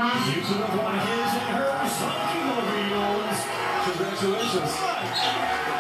Using up on his and her ZONKymobiles. Congratulations.